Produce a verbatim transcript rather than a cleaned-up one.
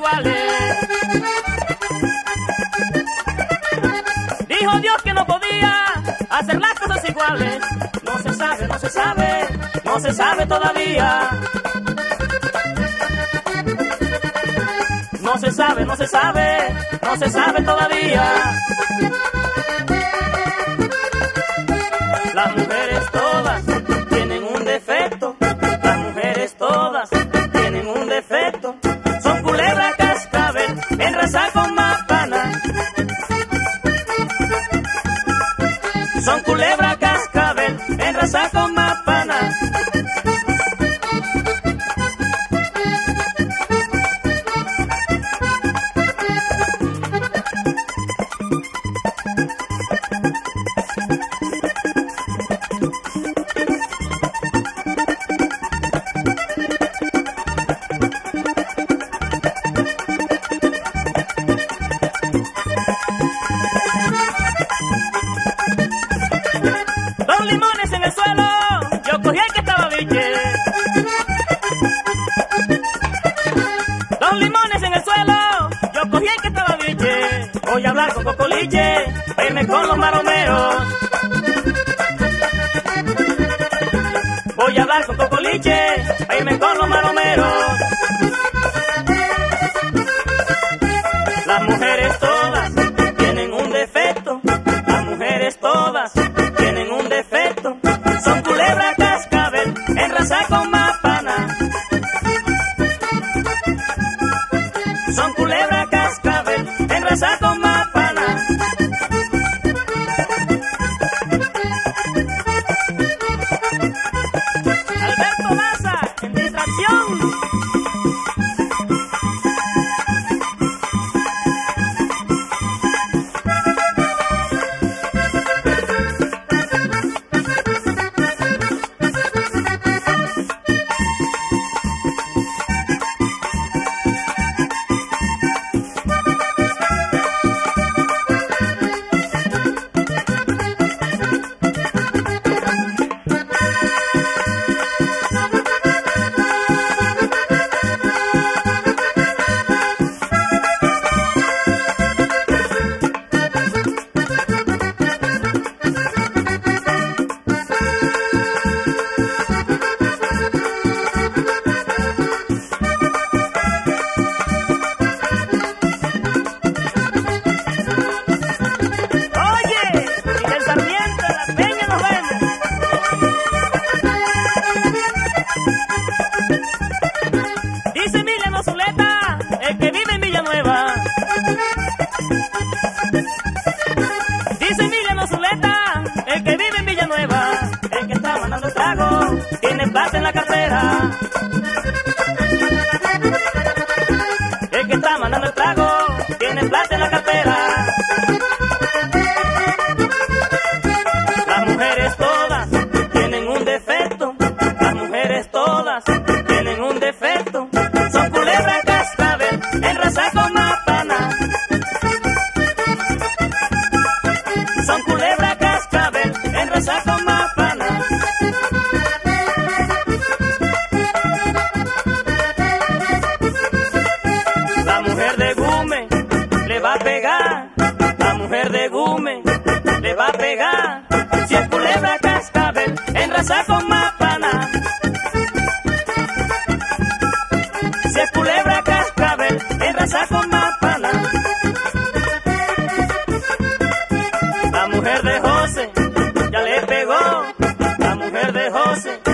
iguales. Dijo Dios que no podía hacer las cosas iguales. No se sabe, no se sabe, no se sabe todavía. No se sabe, no se sabe, no se sabe todavía. Las mujeres todas tienen un defecto. Las mujeres todas tienen un defecto. Son culebra cascabel, en raza con mapana. Son culebra cascabel, en raza con mapana. Dos limones en el suelo, yo cogí el que estaba biche. Dos limones en el suelo, yo cogí el que estaba biche. Voy a hablar con Cocoliche, verme con los maromeros. Voy a hablar con Cocoliche, verme con los maromeros. Las mujeres todas tienen un defecto. Las mujeres todas tienen un defecto. Son culebra cascabel, en raza con mapana. Son culebra cascabel, en raza con mapana. Alberto Daza, en distracción. Dice Emiliano Zuleta, el que vive en Villanueva, el que está mandando el trago, tiene plata en la cartera. El que está mandando el trago, tiene plata en la cartera. Las mujeres todas tienen un defecto. Las mujeres todas tienen un defecto. Son culebra cascabel, en raza con mapana. Son culebra cascabel, en raza con mapana. La mujer de Gume le va a pegar. La mujer de Gume le va a pegar. Si es culebra cascabel, en raza con mapana. Si es culebra cascabel, en raza con mapana. La mujer de José ya le pegó. La mujer de José